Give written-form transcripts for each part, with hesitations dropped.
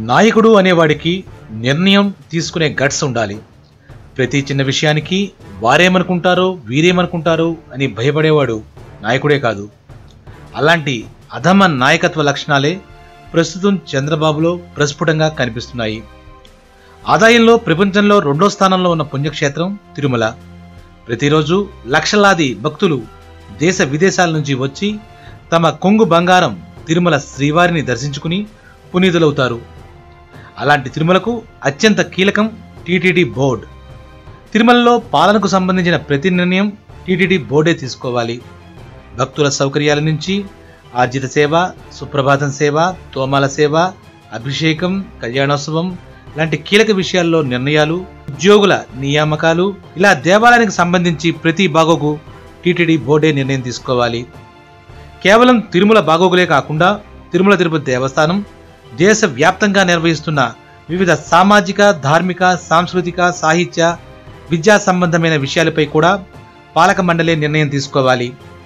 నాయకుడు అనేవాడికి నిర్ణయం తీసుకునే గట్స్ ఉండాలి. ప్రతి చిన్న విషయానికి వారేమనుకుంటారో వీరేమనుకుంటారో అని భయపడేవాడు నాయకుడే కాదు. అలాంటి అధమ నాయకత్వ లక్షణాలే ప్రస్తుతం చంద్రబాబులో ప్రస్ఫుటంగా కనిపిస్తున్నాయి. ఆదాయంలో ప్రపంచంలో 2వ స్థానంలో ఉన్న పుణ్యక్షేత్రం తిరుమల. ప్రతిరోజు లక్షలాది భక్తులు దేశ విదేశాల నుంచి వచ్చి తమ కొంగు బంగారం తిరుమల శ్రీవారిని దర్శించుకుని పునీతులవుతారు. అలాంటి తిరుమలకు అత్యంత కీలకం టీటీడీ బోర్డు. తిరుమలలో పాలనకు సంబంధించిన ప్రతి నిర్ణయం టీటీడీ బోర్డే తీసుకోవాలి. భక్తుల సౌకర్యాల నుంచి ఆర్జిత సేవ, సుప్రభాతం సేవ, తోమాల సేవ, అభిషేకం, కళ్యాణోత్సవం లాంటి కీలక విషయాల్లో నిర్ణయాలు, ఉద్యోగుల నియామకాలు, ఇలా దేవాలయానికి సంబంధించి ప్రతి బాగోగు టీటీడీ బోర్డే నిర్ణయం తీసుకోవాలి. కేవలం తిరుమల బాగోగులే కాకుండా తిరుమల తిరుపతి దేవస్థానం దేశవ్యాప్తంగా నిర్వహిస్తున్న వివిధ సామాజిక, ధార్మిక, సాంస్కృతిక, సాహిత్య, విద్యా సంబంధమైన విషయాలపై కూడా పాలక మండలే నిర్ణయం తీసుకోవాలి.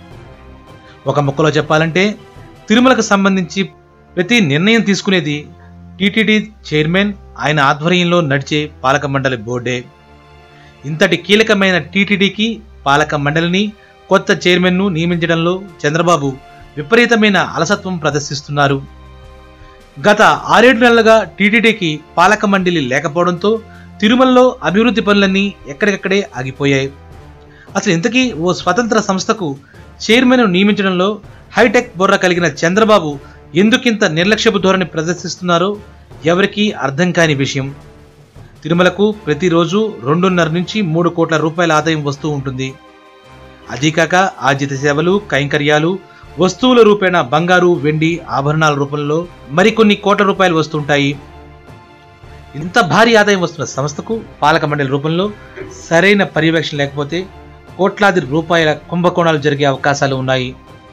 ఒక ముక్కలో చెప్పాలంటే తిరుమలకు సంబంధించి ప్రతి నిర్ణయం తీసుకునేది టీటీడీ చైర్మన్, ఆయన ఆధ్వర్యంలో నడిచే పాలక మండలి బోర్డే. ఇంతటి కీలకమైన టీటీడీకి పాలక మండలిని, కొత్త చైర్మన్ను నియమించడంలో చంద్రబాబు విపరీతమైన అలసత్వం ప్రదర్శిస్తున్నారు. గత 6-7 నెలలుగా టీటీడీకి పాలక మండలి లేకపోవడంతో తిరుమలలో అభివృద్ధి పనులన్నీ ఎక్కడికక్కడే ఆగిపోయాయి. అసలు ఇంతకీ ఓ స్వతంత్ర సంస్థకు చైర్మన్ను నియమించడంలో హైటెక్ బుర్ర కలిగిన చంద్రబాబు ఎందుకింత నిర్లక్ష్యపు ధోరణి ప్రదర్శిస్తున్నారో ఎవరికీ అర్థం కాని విషయం. తిరుమలకు ప్రతిరోజు 2.5 నుంచి 3 కోట్ల రూపాయల ఆదాయం వస్తూ ఉంటుంది. అదీకాక ఆర్జిత సేవలు, కైంకర్యాలు, వస్తువుల రూపేణ బంగారు, వెండి, ఆభరణాల రూపంలో మరికొన్ని కోట్ల రూపాయలు వస్తుంటాయి. ఇంత భారీ ఆదాయం వస్తున్న సంస్థకు పాలక మండలి రూపంలో సరైన పర్యవేక్షణ లేకపోతే కోట్లాది రూపాయల కుంభకోణాలు జరిగే అవకాశాలు ఉన్నాయి.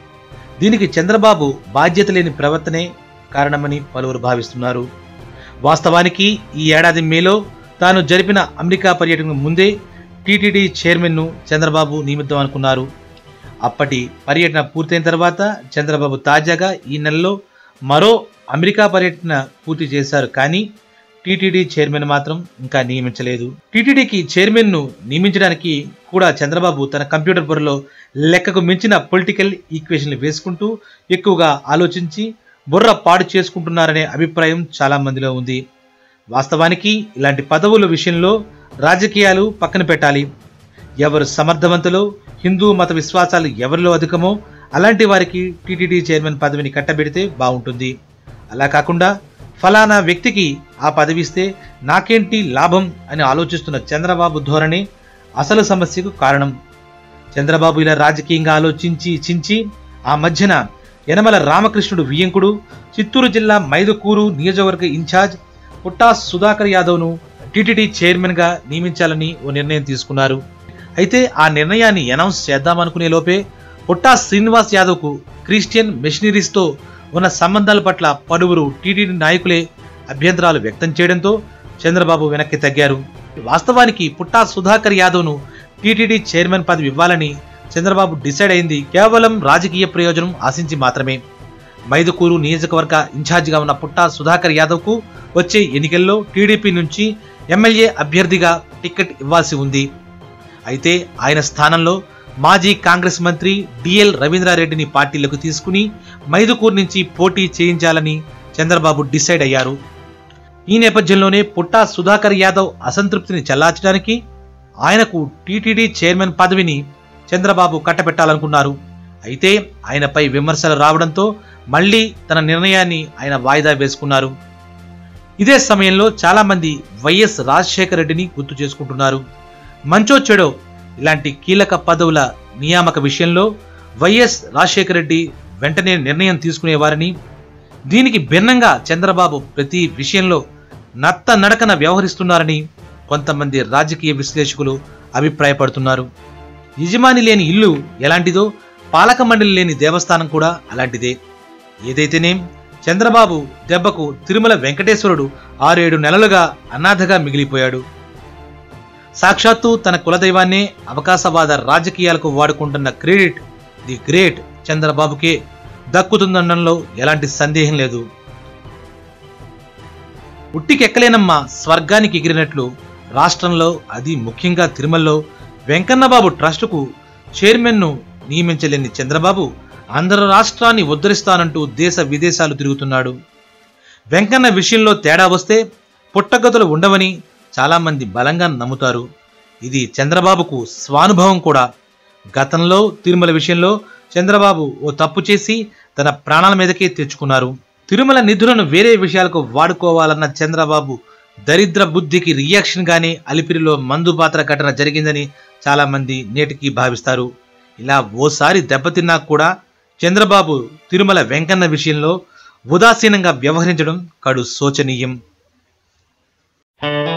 దీనికి చంద్రబాబు బాధ్యత లేని ప్రవర్తనే కారణమని పలువురు భావిస్తున్నారు. వాస్తవానికి ఈ ఏడాది మేలో తాను జరిపిన అమెరికా పర్యటనకు ముందే టీటీడీ చైర్మన్ను చంద్రబాబు నియమిద్దాం అనుకున్నారు. అప్పటి పర్యటన పూర్తయిన తర్వాత చంద్రబాబు తాజాగా ఈ నెలలో మరో అమెరికా పర్యటన పూర్తి చేశారు. కానీ టీటీడీ చైర్మన్ మాత్రం ఇంకా నియమించలేదు. టీటీడీకి చైర్మన్ను నియమించడానికి కూడా చంద్రబాబు తన కంప్యూటర్ బుర్రలో లెక్కకు మించిన పొలిటికల్ ఈక్వేషన్లు వేసుకుంటూ ఎక్కువగా ఆలోచించి బుర్ర పాడు చేసుకుంటున్నారనే అభిప్రాయం చాలా మందిలో ఉంది. వాస్తవానికి ఇలాంటి పదవుల విషయంలో రాజకీయాలు పక్కన పెట్టాలి. ఎవరు సమర్థవంతులో, హిందూ మత విశ్వాసాలు ఎవరిలో అధికమో అలాంటి వారికి టీటీడీ చైర్మన్ పదవిని కట్టబెడితే బాగుంటుంది. అలా కాకుండా ఫలానా వ్యక్తికి ఆ పదవి ఇస్తే నాకేంటి లాభం అని ఆలోచిస్తున్న చంద్రబాబు ధోరణి అసలు సమస్యకు కారణం. చంద్రబాబు ఇలా రాజకీయంగా ఆలోచించి ఆ మధ్యన యనమల రామకృష్ణుడు వియ్యంకుడు, చిత్తూరు జిల్లా మైదుకూరు నియోజకవర్గ ఇన్ఛార్జ్ పుట్టా సుధాకర్ యాదవ్ను టీటీడీ చైర్మన్గా నియమించాలని ఓ నిర్ణయం తీసుకున్నారు. అయితే ఆ నిర్ణయాన్ని అనౌన్స్ చేద్దామనుకునే లోపే పుట్టా శ్రీనివాస్ యాదవ్కు క్రిస్టియన్ మిషనరీస్తో ఉన్న సంబంధాల పట్ల పలువురు టీటీడీ నాయకులే అభ్యంతరాలు వ్యక్తం చేయడంతో చంద్రబాబు వెనక్కి తగ్గారు. వాస్తవానికి పుట్టా సుధాకర్ యాదవ్ను టీటీడీ చైర్మన్ పదవి ఇవ్వాలని చంద్రబాబు డిసైడ్ అయింది కేవలం రాజకీయ ప్రయోజనం ఆశించి మాత్రమే. మైదుకూరు నియోజకవర్గ ఇన్ఛార్జిగా ఉన్న పుట్టా సుధాకర్ యాదవ్కు వచ్చే ఎన్నికల్లో టీడీపీ నుంచి ఎమ్మెల్యే అభ్యర్థిగా టికెట్ ఇవ్వాల్సి ఉంది. అయితే ఆయన స్థానంలో మాజీ కాంగ్రెస్ మంత్రి డిఎల్ రవీంద్రారెడ్డిని పార్టీలకు తీసుకుని మైదుకూరు నుంచి పోటీ చేయించాలని చంద్రబాబు డిసైడ్ అయ్యారు. ఈ నేపథ్యంలోనే పుట్టా సుధాకర్ యాదవ్ అసంతృప్తిని చల్లార్చడానికి ఆయనకు టీటీడీ చైర్మన్ పదవిని చంద్రబాబు కట్టబెట్టాలనుకున్నారు. అయితే ఆయనపై విమర్శలు రావడంతో మళ్లీ తన నిర్ణయాన్ని ఆయన వాయిదా వేసుకున్నారు. ఇదే సమయంలో చాలా మంది వైఎస్ రాజశేఖర రెడ్డిని గుర్తు చేసుకుంటున్నారు. మంచో చెడో ఇలాంటి కీలక పదవుల నియామక విషయంలో వైఎస్ రాజశేఖర రెడ్డి వెంటనే నిర్ణయం తీసుకునేవారని, దీనికి భిన్నంగా చంద్రబాబు ప్రతి విషయంలో నత్త నడకన వ్యవహరిస్తున్నారని కొంతమంది రాజకీయ విశ్లేషకులు అభిప్రాయపడుతున్నారు. యజమాని లేని ఇల్లు ఎలాంటిదో పాలక మండలి లేని దేవస్థానం కూడా అలాంటిదే. ఏదైతేనేం చంద్రబాబు దెబ్బకు తిరుమల వెంకటేశ్వరుడు 6-7 నెలలుగా అనాథగా మిగిలిపోయాడు. సాక్షాత్తు తన కులదైవాన్నే అవకాశవాద రాజకీయాలకు వాడుకుంటున్న క్రెడిట్ ది గ్రేట్ చంద్రబాబుకే దక్కుతుందనడంలో ఎలాంటి సందేహం లేదు. ఉట్టికెక్కలేనమ్మా స్వర్గానికి ఎగిరినట్లు రాష్ట్రంలో, అది ముఖ్యంగా తిరుమలలో వెంకన్నబాబు ట్రస్టుకు చైర్మన్ను నియమించలేని చంద్రబాబు ఆంధ్ర రాష్ట్రాన్ని ఉద్ధరిస్తానంటూ దేశ విదేశాలు తిరుగుతున్నాడు. వెంకన్న విషయంలో తేడా వస్తే పుట్టగతులు ఉండవని చాలామంది బలంగా నమ్ముతారు. ఇది చంద్రబాబుకు స్వానుభవం కూడా. గతంలో తిరుమల విషయంలో చంద్రబాబు ఓ తప్పు చేసి తన ప్రాణాల మీదకే తెచ్చుకున్నారు. తిరుమల నిధులను వేరే విషయాలకు వాడుకోవాలన్న చంద్రబాబు దరిద్ర బుద్ధికి రియాక్షన్ గానే అలిపిరిలో మందుపాత్ర ఘటన జరిగిందని చాలామంది నేటికి భావిస్తారు. ఇలా ఓసారి దెబ్బతిన్నా కూడా చంద్రబాబు తిరుమల వెంకన్న విషయంలో ఉదాసీనంగా వ్యవహరించడం కడు శోచనీయం.